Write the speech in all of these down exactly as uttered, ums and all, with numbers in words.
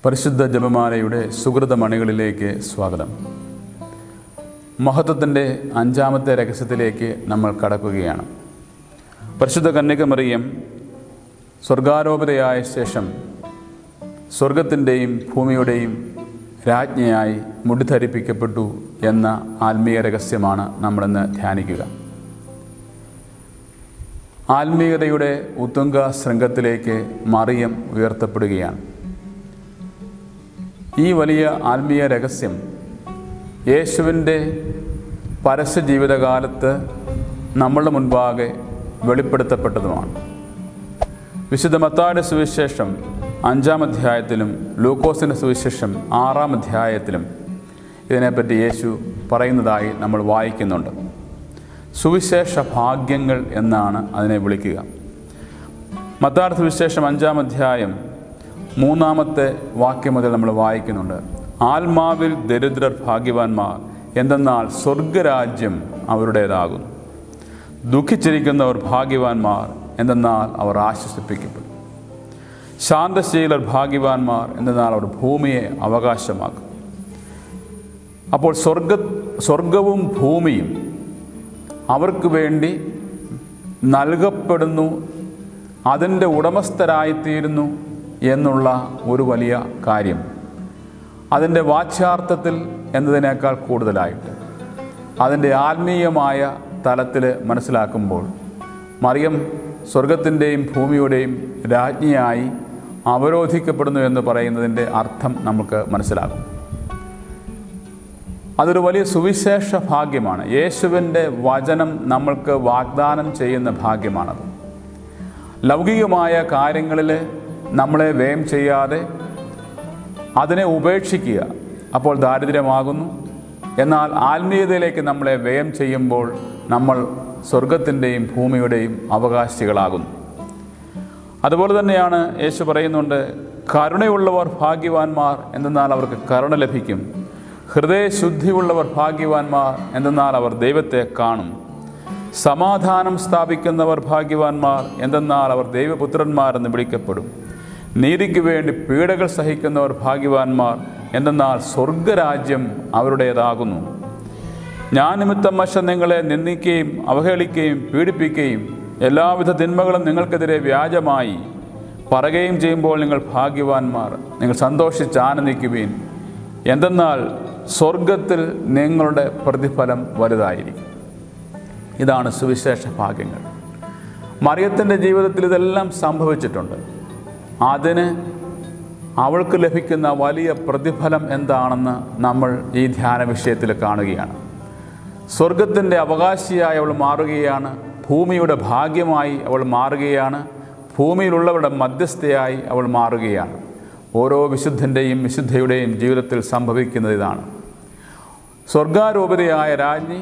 പരിശുദ്ധ ജപമാലയുടെ സുകൃതമണികളിലേക്ക് സ്വാഗതം. മഹത്വത്തിൻ്റെ അഞ്ചാമത്തെ രഹസ്യത്തിലേക്ക് നമ്മൾ കടക്കുകയാണ്. പരിശുദ്ധ കന്യകമറിയം സ്വർഗാരോപിതയായ ശേഷം സ്വർഗത്തിൻ്റെയും ഭൂമിയുടെയും രാജ്ഞിയായി മുടിധരിപ്പിക്കപ്പെട്ടു എന്ന ആത്മീയ രഹസ്യമാണ് നമ്മളിന്ന് ധ്യാനിക്കുക. ആത്മീയതയുടെ ഉത്തുംഗ ശൃംഗത്തിലേക്ക് മറിയം ഉയർത്തപ്പെടുകയാണ്. ഈ വലിയ ആത്മീയ രഹസ്യം യേശുവിൻ്റെ പരസ്യ ജീവിതകാലത്ത് നമ്മളുടെ മുൻപാകെ വെളിപ്പെടുത്തപ്പെട്ടതുമാണ്. വിശുദ്ധ മത്തായിയുടെ സുവിശേഷം അഞ്ചാം അധ്യായത്തിലും ലൂക്കോസിൻ്റെ സുവിശേഷം ആറാം അധ്യായത്തിലും ഇതിനെപ്പറ്റി യേശു പറയുന്നതായി നമ്മൾ വായിക്കുന്നുണ്ട്. സുവിശേഷ ഭാഗ്യങ്ങൾ എന്നാണ് അതിനെ വിളിക്കുക. മത്തായിയുടെ സുവിശേഷം അഞ്ചാം അധ്യായം മൂന്നാമത്തെ വാക്യം മുതൽ നമ്മൾ വായിക്കുന്നുണ്ട്. ആത്മാവിൽ ദരിദ്രർ ഭാഗ്യവാന്മാർ, എന്തെന്നാൽ സ്വർഗരാജ്യം അവരുടേതാകുന്നു. ദുഃഖിച്ചിരിക്കുന്നവർ ഭാഗ്യവാന്മാർ, എന്തെന്നാൽ അവർ ആശ്വസിപ്പിക്കപ്പെടും. ശാന്തശീലർ ഭാഗ്യവാന്മാർ, എന്തെന്നാൽ അവർ ഭൂമിയെ അവകാശമാക്കും. അപ്പോൾ സ്വർഗ സ്വർഗവും ഭൂമിയും അവർക്ക് വേണ്ടി നൽകപ്പെടുന്നു, അതിൻ്റെ ഉടമസ്ഥരായിത്തീരുന്നു എന്നുള്ള ഒരു വലിയ കാര്യം അതിൻ്റെ വാച്യാർത്ഥത്തിൽ എന്നതിനേക്കാൾ കൂടുതലായിട്ട് അതിൻ്റെ ആത്മീയമായ തലത്തിൽ മനസ്സിലാക്കുമ്പോൾ മറിയം സ്വർഗത്തിൻ്റെയും ഭൂമിയുടെയും രാജ്ഞിയായി അവരോധിക്കപ്പെടുന്നു എന്ന് പറയുന്നതിൻ്റെ അർത്ഥം നമുക്ക് മനസ്സിലാകും. അതൊരു വലിയ സുവിശേഷ ഭാഗ്യമാണ്. യേശുവിൻ്റെ വചനം നമ്മൾക്ക് വാഗ്ദാനം ചെയ്യുന്ന ഭാഗ്യമാണത്. ലൗകികമായ കാര്യങ്ങളിൽ നമ്മളെ വ്യയം ചെയ്യാതെ അതിനെ ഉപേക്ഷിക്കുക, അപ്പോൾ ദാരിദ്ര്യമാകുന്നു. എന്നാൽ ആത്മീയതയിലേക്ക് നമ്മളെ വ്യയം ചെയ്യുമ്പോൾ നമ്മൾ സ്വർഗത്തിൻ്റെയും ഭൂമിയുടെയും അവകാശികളാകുന്നു. അതുപോലെ തന്നെയാണ് യേശു പറയുന്നുണ്ട്, കരുണയുള്ളവർ ഭാഗ്യവാന്മാർ, എന്തെന്നാൽ അവർക്ക് കരുണ ലഭിക്കും. ഹൃദയശുദ്ധിയുള്ളവർ ഭാഗ്യവാന്മാർ, എന്തെന്നാൽ അവർ ദൈവത്തെ കാണും. സമാധാനം സ്ഥാപിക്കുന്നവർ ഭാഗ്യവാന്മാർ, എന്തെന്നാൽ അവർ ദൈവപുത്രന്മാരെന്ന് വിളിക്കപ്പെടും. നീതിക്ക് വേണ്ടി പീഡകൾ സഹിക്കുന്നവർ ഭാഗ്യവാന്മാർ, എന്തെന്നാൽ സ്വർഗരാജ്യം അവരുടേതാകുന്നു. ഞാൻ നിമിത്തം മനുഷ്യർ നിങ്ങളെ നിന്ദിക്കുകയും അവഹേളിക്കുകയും പീഡിപ്പിക്കുകയും എല്ലാവിധ തിന്മകളും നിങ്ങൾക്കെതിരെ വ്യാജമായി പറയുകയും ചെയ്യുമ്പോൾ നിങ്ങൾ ഭാഗ്യവാന്മാർ, നിങ്ങൾ സന്തോഷിച്ച് ആനന്ദിക്കുവീൻ, എന്തെന്നാൽ സ്വർഗത്തിൽ നിങ്ങളുടെ പ്രതിഫലം വലുതായിരിക്കും. ഇതാണ് സുവിശേഷ ഭാഗ്യങ്ങൾ. മറിയത്തിൻ്റെ ജീവിതത്തിൽ ഇതെല്ലാം സംഭവിച്ചിട്ടുണ്ട്. അതിന് അവൾക്ക് ലഭിക്കുന്ന വലിയ പ്രതിഫലം എന്താണെന്ന് നമ്മൾ ഈ ധ്യാന വിഷയത്തിൽ കാണുകയാണ്. സ്വർഗത്തിൻ്റെ അവകാശിയായി അവൾ മാറുകയാണ്. ഭൂമിയുടെ ഭാഗ്യമായി അവൾ മാറുകയാണ്. ഭൂമിയിലുള്ളവരുടെ മധ്യസ്ഥയായി അവൾ മാറുകയാണ്. ഓരോ വിശുദ്ധൻ്റെയും വിശുദ്ധയുടെയും ജീവിതത്തിൽ സംഭവിക്കുന്നത് ഇതാണ്. സ്വർഗാരോപിതയായ രാജ്ഞി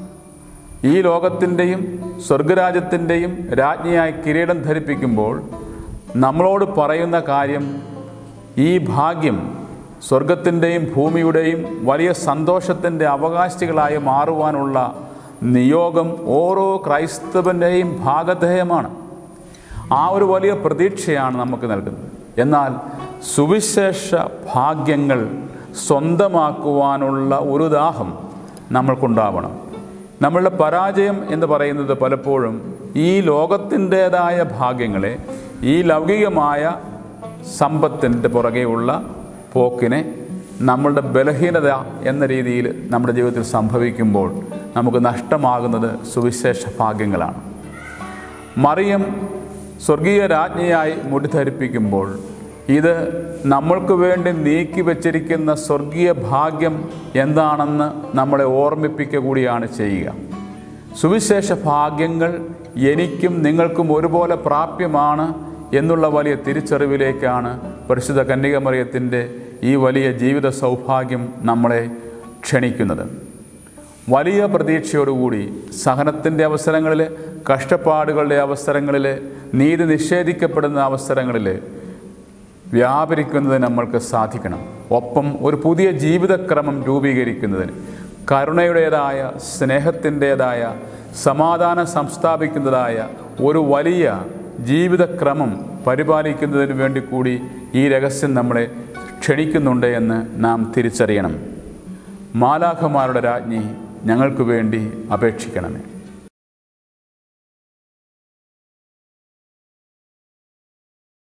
ഈ ലോകത്തിൻ്റെയും സ്വർഗരാജ്യത്തിൻ്റെയും രാജ്ഞിയായി കിരീടം ധരിപ്പിക്കുമ്പോൾ നമ്മളോട് പറയുന്ന കാര്യം, ഈ ഭാഗ്യം സ്വർഗത്തിൻ്റെയും ഭൂമിയുടെയും വലിയ സന്തോഷത്തിൻ്റെ അവകാശികളായി മാറുവാനുള്ള നിയോഗം ഓരോ ക്രൈസ്തവൻ്റെയും ഭാഗധേയമാണ്. ആ ഒരു വലിയ പ്രതീക്ഷയാണ് നമുക്ക് നൽകുന്നത്. എന്നാൽ സുവിശേഷ ഭാഗ്യങ്ങൾ സ്വന്തമാക്കുവാനുള്ള ഒരു ദാഹം നമ്മൾക്കുണ്ടാവണം. നമ്മളുടെ പരാജയം എന്ന് പറയുന്നത് പലപ്പോഴും ഈ ലോകത്തിൻ്റേതായ ഭാഗ്യങ്ങളെ, ഈ ലൗകികമായ സമ്പത്തിൻ്റെ പുറകെയുള്ള പോക്കിനെ നമ്മളുടെ ബലഹീനത എന്ന രീതിയിൽ നമ്മുടെ ജീവിതത്തിൽ സംഭവിക്കുമ്പോൾ നമുക്ക് നഷ്ടമാകുന്നത് സുവിശേഷ ഭാഗ്യങ്ങളാണ്. മറിയം സ്വർഗീയ രാജ്ഞിയായി മുടിധരിപ്പിക്കുമ്പോൾ ഇത് നമ്മൾക്ക് വേണ്ടി നീക്കി വച്ചിരിക്കുന്ന സ്വർഗീയ ഭാഗ്യം എന്താണെന്ന് നമ്മളെ ഓർമ്മിപ്പിക്കുക കൂടിയാണ് ചെയ്യുക. സുവിശേഷ ഭാഗ്യങ്ങൾ എനിക്കും നിങ്ങൾക്കും ഒരുപോലെ പ്രാപ്യമാണ് എന്നുള്ള വലിയ തിരിച്ചറിവിലേക്കാണ് പരിശുദ്ധ കന്യകമറിയത്തിൻ്റെ ഈ വലിയ ജീവിത സൗഭാഗ്യം നമ്മളെ ക്ഷണിക്കുന്നത്. വലിയ പ്രതീക്ഷയോടുകൂടി സഹനത്തിൻ്റെ അവസരങ്ങളിൽ, കഷ്ടപ്പാടുകളുടെ അവസരങ്ങളിൽ, നീതി നിഷേധിക്കപ്പെടുന്ന അവസരങ്ങളിൽ വ്യാപരിക്കുന്നതിന് നമ്മൾക്ക് സാധിക്കണം. ഒപ്പം ഒരു പുതിയ ജീവിതക്രമം രൂപീകരിക്കുന്നതിന്, കരുണയുടേതായ, സ്നേഹത്തിൻ്റേതായ, സമാധാനം സംസ്ഥാപിക്കുന്നതായ ഒരു വലിയ ജീവിതക്രമം പരിപാലിക്കുന്നതിന് വേണ്ടി കൂടി ഈ രഹസ്യം നമ്മളെ ക്ഷണിക്കുന്നുണ്ട് എന്ന് നാം തിരിച്ചറിയണം. മാലാഖമാരുടെ രാജ്ഞി, ഞങ്ങൾക്ക് വേണ്ടി അപേക്ഷിക്കണമേ.